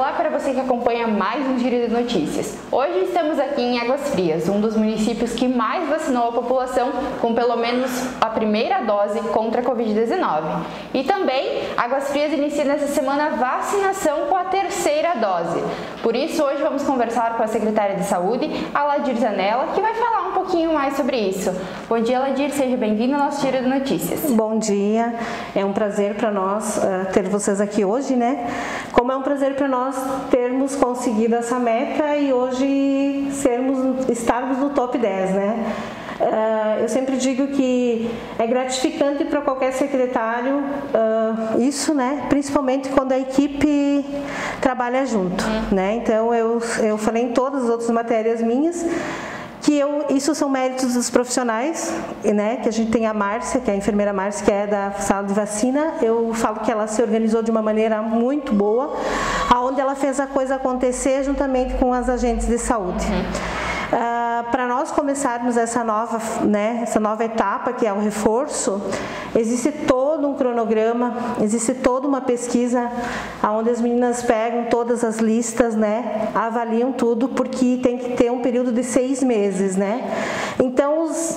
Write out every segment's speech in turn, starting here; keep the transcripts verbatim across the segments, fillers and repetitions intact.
Olá para você que acompanha mais um Giro de Notícias. Hoje estamos aqui em Águas Frias, um dos municípios que mais vacinou a população com pelo menos a primeira dose contra a covid dezenove. E também, Águas Frias inicia nessa semana a vacinação com a terceira dose. Por isso, hoje vamos conversar com a secretária de Saúde, a Ladir Zanella, que vai falar um pouquinho mais sobre isso. Bom dia, Ladir, seja bem-vinda ao nosso Giro de Notícias. Bom dia, é um prazer para nós uh, ter vocês aqui hoje, né? Como é um prazer para nós termos conseguido essa meta e hoje sermos, estarmos no top dez, né? Uh, eu sempre digo que é gratificante para qualquer secretário uh, isso, né? Principalmente quando a equipe trabalha junto, uhum. né? Então eu, eu falei em todas as outras matérias minhas que eu, isso são méritos dos profissionais, né? Que a gente tem a Márcia, que é a enfermeira Márcia, que é da sala de vacina. Eu falo que ela se organizou de uma maneira muito boa, aonde ela fez a coisa acontecer juntamente com as agentes de saúde. Uhum. Uh, para nós começarmos essa nova, né, essa nova etapa, que é o reforço, existe todo um cronograma, existe toda uma pesquisa onde as meninas pegam todas as listas, né, avaliam tudo, porque tem que ter um período de seis meses, né? Então, os,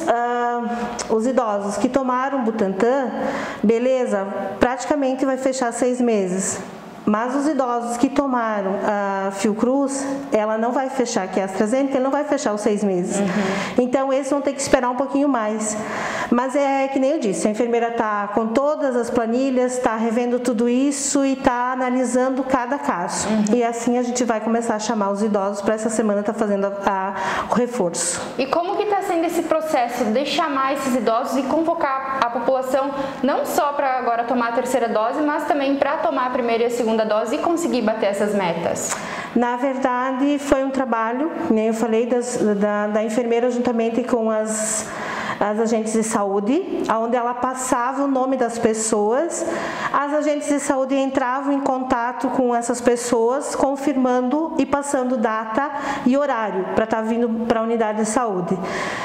uh, os idosos que tomaram Butantan, beleza, praticamente vai fechar seis meses. Mas os idosos que tomaram a Fiocruz, ela não vai fechar, que é a AstraZeneca, não vai fechar os seis meses. Uhum. Então, esses vão ter que esperar um pouquinho mais. Mas é que nem eu disse, a enfermeira está com todas as planilhas, está revendo tudo isso e está analisando cada caso. Uhum. E assim a gente vai começar a chamar os idosos para essa semana estar tá fazendo a, a, o reforço. E como que está sendo esse processo de chamar esses idosos e convocar a população, não só para agora tomar a terceira dose, mas também para tomar a primeira e a segunda dose e conseguir bater essas metas? Na verdade, foi um trabalho, né, eu falei das, da, da enfermeira juntamente com as, as agentes de saúde, onde ela passava o nome das pessoas, as agentes de saúde entravam em contato com essas pessoas, confirmando e passando data e horário para estar vindo para a unidade de saúde.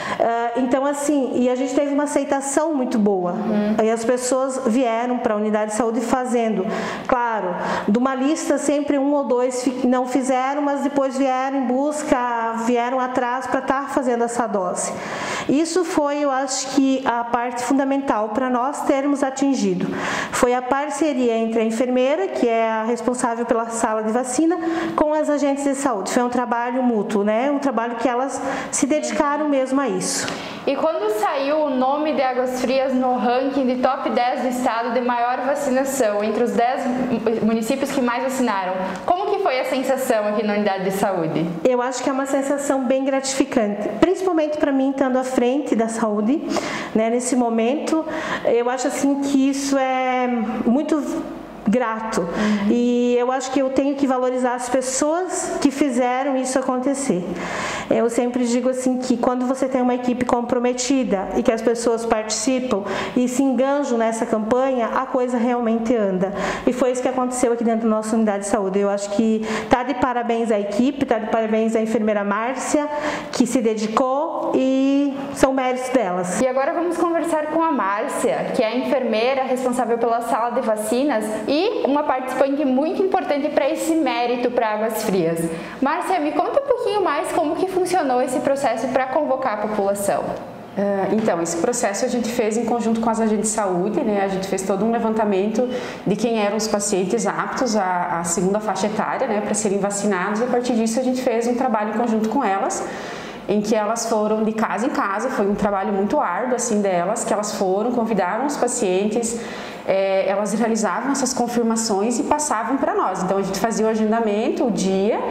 Uh, então, assim, e a gente teve uma aceitação muito boa. Uhum. E as pessoas vieram para a unidade de saúde fazendo, claro, de uma lista sempre um ou dois não fizeram, mas depois vieram em busca, vieram atrás para estar fazendo essa dose. Isso foi, eu acho que a parte fundamental para nós termos atingido. Foi a parceria entre a enfermeira, que é a responsável pela sala de vacina, com as agentes de saúde. Foi um trabalho mútuo, né? Um trabalho que elas se dedicaram mesmo a isso. E quando saiu o nome de Águas Frias no ranking de top dez do estado de maior vacinação, entre os dez municípios que mais vacinaram, como que foi a sensação aqui na unidade de saúde? Eu acho que é uma sensação bem gratificante, principalmente para mim, estando à frente da saúde, né, nesse momento. Eu acho assim que isso é muito grato. Uhum. E eu acho que eu tenho que valorizar as pessoas que fizeram isso acontecer. Eu sempre digo assim que quando você tem uma equipe comprometida e que as pessoas participam e se engajam nessa campanha, a coisa realmente anda. E foi isso que aconteceu aqui dentro da nossa unidade de saúde. Eu acho que tá de parabéns à equipe, tá de parabéns à enfermeira Márcia, que se dedicou, e são méritos delas. E agora vamos conversar com a Márcia, que é a enfermeira responsável pela sala de vacinas e uma participante muito importante para esse mérito para Águas Frias. Márcia, me conta um pouquinho mais como que funcionou esse processo para convocar a população. Uh, então, esse processo a gente fez em conjunto com as agentes de saúde, né? A gente fez todo um levantamento de quem eram os pacientes aptos à, à segunda faixa etária, né, para serem vacinados, e a partir disso a gente fez um trabalho em conjunto com elas, em que elas foram de casa em casa. Foi um trabalho muito árduo assim delas, que elas foram, convidaram os pacientes, é, elas realizavam essas confirmações e passavam para nós. Então a gente fazia o agendamento, o dia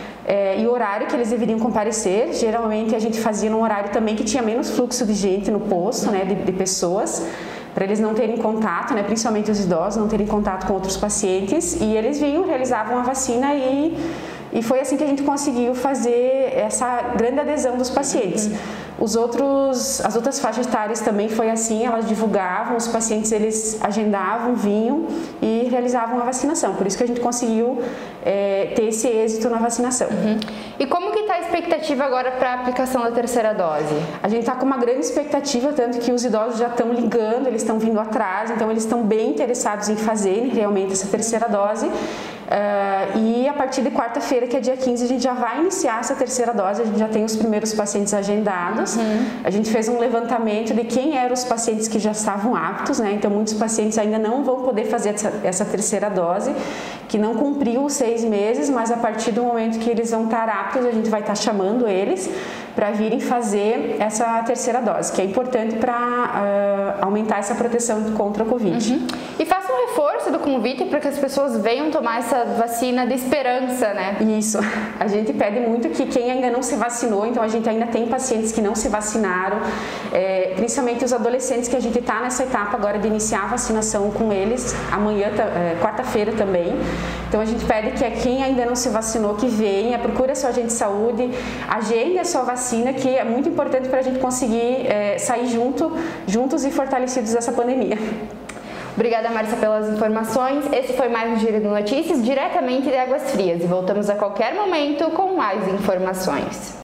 é, e o horário que eles deveriam comparecer. Geralmente a gente fazia num horário também que tinha menos fluxo de gente no posto, né, de, de pessoas, para eles não terem contato, né, principalmente os idosos, não terem contato com outros pacientes, e eles vinham, realizavam a vacina e E foi assim que a gente conseguiu fazer essa grande adesão dos pacientes. Os outros, as outras faixas etárias também foi assim, elas divulgavam, os pacientes eles agendavam, vinham e realizavam a vacinação. Por isso que a gente conseguiu é, ter esse êxito na vacinação. Uhum. E como que está a expectativa agora para a aplicação da terceira dose? A gente está com uma grande expectativa, tanto que os idosos já estão ligando, eles estão vindo atrás, então eles estão bem interessados em fazer realmente essa terceira dose. Uh, e a partir de quarta-feira, que é dia quinze, a gente já vai iniciar essa terceira dose, a gente já tem os primeiros pacientes agendados. Uhum. A gente fez um levantamento de quem eram os pacientes que já estavam aptos, né? Então muitos pacientes ainda não vão poder fazer essa, essa terceira dose, que não cumpriu os seis meses, mas a partir do momento que eles vão estar aptos, a gente vai estar chamando eles para virem fazer essa terceira dose, que é importante para uh, aumentar essa proteção contra a Covid. Uhum. E faça um reforço do convite para que as pessoas venham tomar essa vacina de esperança, né? Isso. A gente pede muito que quem ainda não se vacinou, então a gente ainda tem pacientes que não se vacinaram, é, principalmente os adolescentes, que a gente está nessa etapa agora de iniciar a vacinação com eles, amanhã, é, quarta-feira também. Então a gente pede que quem ainda não se vacinou, que venha, procure a sua agente de saúde, agende a sua vacina, que é muito importante para a gente conseguir é, sair junto, juntos e fortalecidos dessa pandemia. Obrigada, Márcia, pelas informações. Esse foi mais um Giro de Notícias, diretamente de Águas Frias. E voltamos a qualquer momento com mais informações.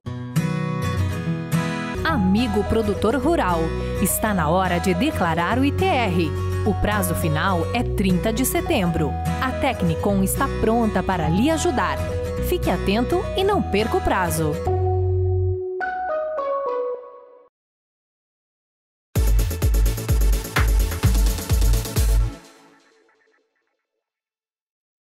Amigo produtor rural, está na hora de declarar o I T R. O prazo final é trinta de setembro. A Tecnicom está pronta para lhe ajudar. Fique atento e não perca o prazo.